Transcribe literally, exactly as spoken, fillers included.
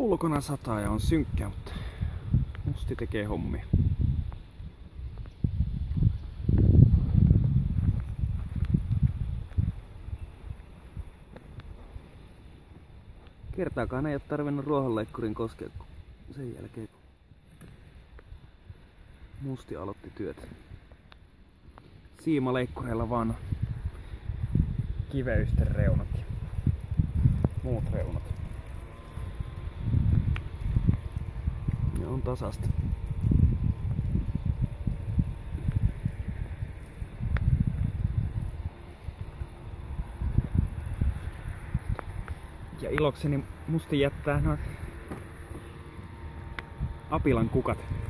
Ulkona sataa ja on synkkää, mutta Musti tekee hommia. Kertaakaan ei ole tarvinnut ruohonleikkurin koskea sen jälkeen, kun Musti aloitti työt. Siimaleikkureilla vaan kiveysten reunat ja muut reunat. Ne on tasasta. Ja ilokseni Musti jättää noin apilan kukat